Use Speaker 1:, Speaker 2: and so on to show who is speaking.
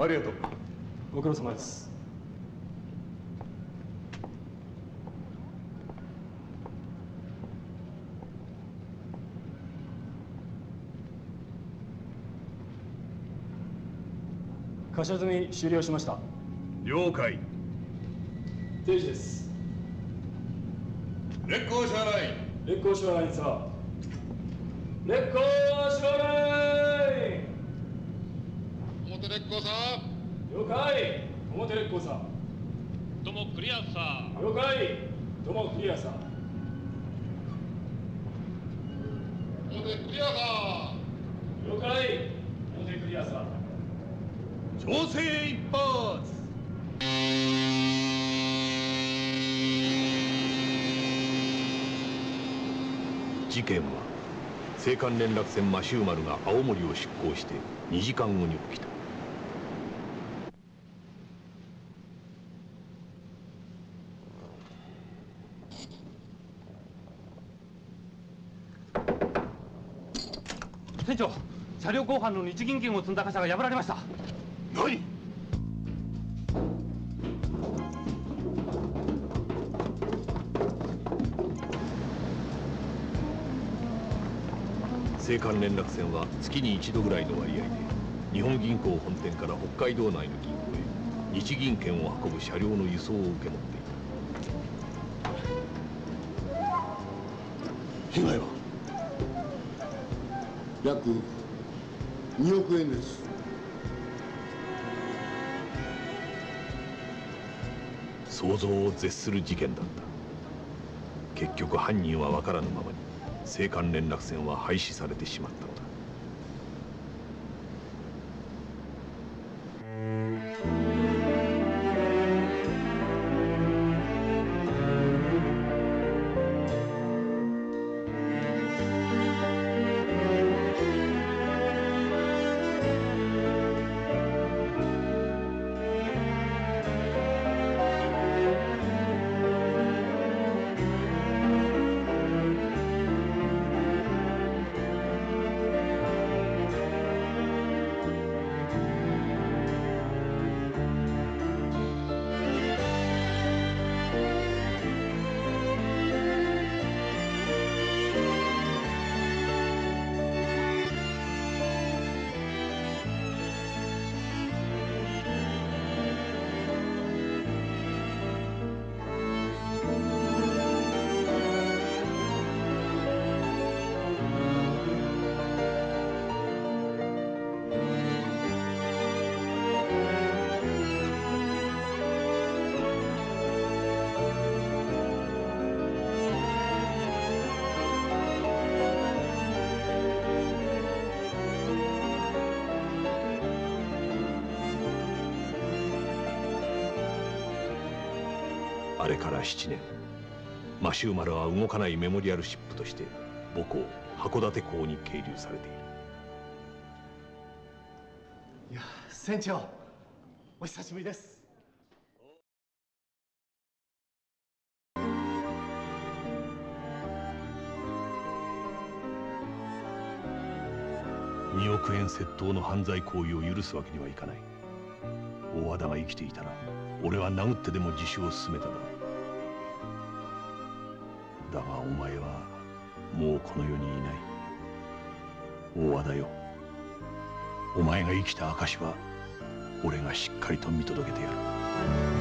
Speaker 1: ありがとう。
Speaker 2: ご苦労様です。貨車積み終了しました。
Speaker 1: 了解。
Speaker 2: 定時です。
Speaker 1: 烈公支払い。
Speaker 2: 烈公支払いさ。烈公支払い。
Speaker 3: 表烈公さん。
Speaker 2: 了解。表烈公さ。
Speaker 3: どうもクリアさ。
Speaker 2: 了解。どうもクリアさ。
Speaker 3: 表クリアさ。
Speaker 2: 了解。表クリアさ。
Speaker 1: 調整一発。
Speaker 4: 事件は青函連絡船マシューマルが青森を出港して2時間後に起きた。
Speaker 5: 船長、車両後半の日銀券を積んだ貨車が破られました。
Speaker 1: 何？
Speaker 4: 青函連絡船は月に一度ぐらいの割合で日本銀行本店から北海道内の銀行へ日銀券を運ぶ車両の輸送を受け持っていた。
Speaker 1: 被害は
Speaker 6: 約2億円です。
Speaker 4: 想像を絶する事件だった。結局犯人は分からぬままに青函連絡船は廃止されてしまったのだ。あれから7年、マシューマルは動かないメモリアルシップとして母港函館港に係留されている。
Speaker 2: いや、船長、お久しぶりです。
Speaker 4: 2億円窃盗の犯罪行為を許すわけにはいかない。大和田が生きていたら俺は殴ってでも自首を進めただろう。だがお前はもうこの世にいない。大和田よ、お前が生きた証は俺がしっかりと見届けてやる。